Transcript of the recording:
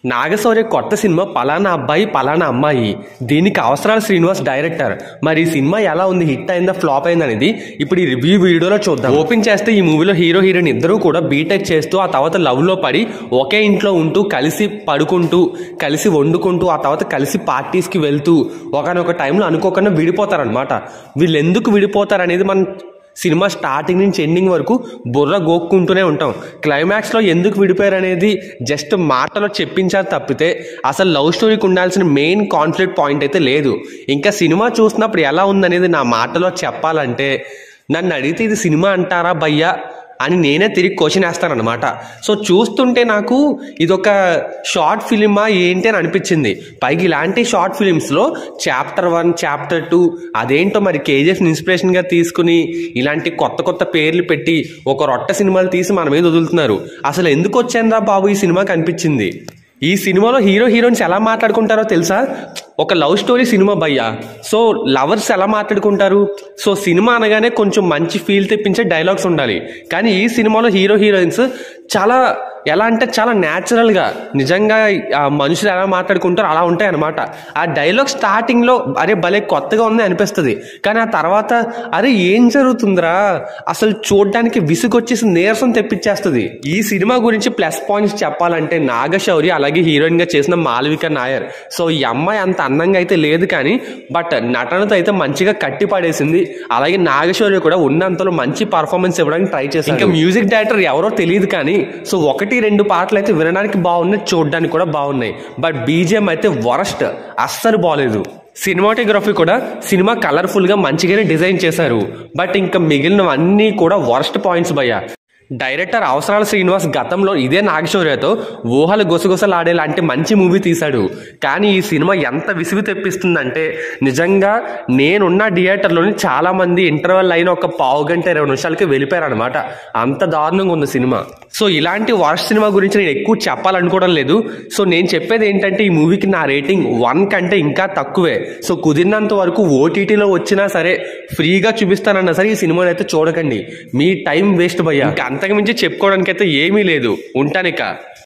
నాగశౌర్య కొత్త సినిమా పలానా అబ్బాయి పలానా అమ్మాయి. దీనికి అవసరాల శ్రీనివాస్ డైరెక్టర్. మరి ఈ సినిమా ఎలా ఉంది, హిట్ అయిందా ఫ్లాప్ అయిందా అనేది ఇప్పుడు ఈ రివ్యూ వీడియోలో చూద్దాం. ఓపెన్ చేస్తే ఈ మూవీలో హీరో హీరోయిన్ ఇద్దరూ కూడా బీటెక్ చేస్తూ ఆ తర్వాత లవ్ లో పడి ఒకే ఇంట్లో ఉంటూ కలిసి పడుకుంటూ కలిసి వండుకుంటూ ఆ తర్వాత కలిసి పార్టీస్ కి వెళ్తూ ఒకనొక టైంలో అనుకోకుండా విడిపోతారనమాట. వీళ్ళు ఎందుకు విడిపోతారనేది మనం సినిమా స్టార్టింగ్ నుంచి ఎండింగ్ వరకు బుర్ర గోక్కుంటూనే ఉంటాం. క్లైమాక్స్లో ఎందుకు విడిపోయారు అనేది జస్ట్ మాటలో చెప్పించారు తప్పితే అసలు లవ్ స్టోరీకి ఉండాల్సిన మెయిన్ కాన్ఫ్లిక్ట్ పాయింట్ అయితే లేదు. ఇంకా సినిమా చూసినప్పుడు ఎలా ఉందనేది నా మాటలో చెప్పాలంటే, నన్ను అడిగితే ఇది సినిమా అంటారా భయ్యా అని నేనే తిరిగి క్వశ్చన్ వేస్తానమాట. సో చూస్తుంటే నాకు ఇదొక షార్ట్ ఫిలిమా ఏంటి అని అనిపించింది. పైగా ఇలాంటి షార్ట్ ఫిలిమ్స్లో చాప్టర్ 1 చాప్టర్ 2 అదేంటో మరి కేజీఎఫ్ని ఇన్స్పిరేషన్గా తీసుకుని ఇలాంటి కొత్త కొత్త పేర్లు పెట్టి ఒక రొట్ట సినిమాలు తీసి మన మీద వదులుతున్నారు. అసలు ఎందుకు వచ్చానురా బాబు ఈ సినిమాకి అనిపించింది. ఈ సినిమాలో హీరో హీరోయిన్స్ ఎలా మాట్లాడుకుంటారో తెలుసా? ఒక లవ్ స్టోరీ సినిమా భయ్యా. సో లవర్స్ ఎలా మాట్లాడుకుంటారు? సో సినిమా అనగానే కొంచెం మంచి ఫీల్ తెప్పించే డైలాగ్స్ ఉండాలి. కానీ ఈ సినిమాలో హీరో హీరోయిన్స్ చాలా ఎలా అంటే చాలా న్యాచురల్గా నిజంగా మనుషులు ఎలా మాట్లాడుకుంటారో అలా ఉంటాయి అనమాట. ఆ డైలాగ్ స్టార్టింగ్లో అరే భలే కొత్తగా ఉంది అనిపిస్తుంది. కానీ ఆ తర్వాత అరే ఏం జరుగుతుందిరా అసలు చూడడానికి విసుగొచ్చేసి నీరసం తెప్పించేస్తుంది. ఈ సినిమా గురించి ప్లస్ పాయింట్స్ చెప్పాలంటే నాగశౌర్య అలాగే హీరోయిన్గా చేసిన మాళవిక నాయర్. సో ఈ అమ్మాయి అంత అందంగా అయితే లేదు కానీ బట్ నటనతో అయితే మంచిగా కట్టి పడేసింది. అలాగే నాగశౌర్య కూడా ఉన్నంతలో మంచి పర్ఫార్మెన్స్ ఇవ్వడానికి ట్రై చేశారు. ఇంకా మ్యూజిక్ డైరెక్టర్ ఎవరో తెలియదు కానీ సో 1-2 పాటలు అయితే వినడానికి బాగున్నాయి, చూడడానికి కూడా బాగున్నాయి. బట్ బీజిఎం అయితే వరస్ట్, అస్సలు బాగలేదు. సినిమాటోగ్రఫీ కూడా సినిమా కలర్ఫుల్ గా మంచిగానే డిజైన్ చేశారు. బట్ ఇంకా మిగిలినవన్నీ కూడా వరస్ట్ పాయింట్స్ భయ్యా. డైరెక్టర్ అవసరాల శ్రీనివాస్ గతంలో ఇదే నాగశౌర్యతో ఊహలు గుసగుసలాడే లాంటి మంచి మూవీ తీశాడు. కానీ ఈ సినిమా ఎంత విసుగు తెప్పిస్తుందంటే నిజంగా నేనున్న థియేటర్లోని చాలా మంది ఇంటర్వెల్ అయిన ఒక 1/2 గంట 20 నిమిషాలకి వెళ్ళిపోయారు అనమాట. అంత దారుణంగా ఉంది సినిమా. సో ఇలాంటి వర్స్ట్ సినిమా గురించి నేను ఎక్కువ చెప్పాలనుకోవడం లేదు. సో నేను చెప్పేది ఏంటంటే ఈ మూవీకి నా రేటింగ్ 1 కంటే ఇంకా తక్కువే. సో కుదిరినంత వరకు ఓటీటీలో వచ్చినా సరే ఫ్రీగా చూపిస్తానన్నా సరే ఈ సినిమాని అయితే చూడకండి, మీ టైం వేస్ట్ భయ్యా. అంతకు మించి చెప్పుకోవడానికి అయితే ఏమీ లేదు. ఉంటానిక.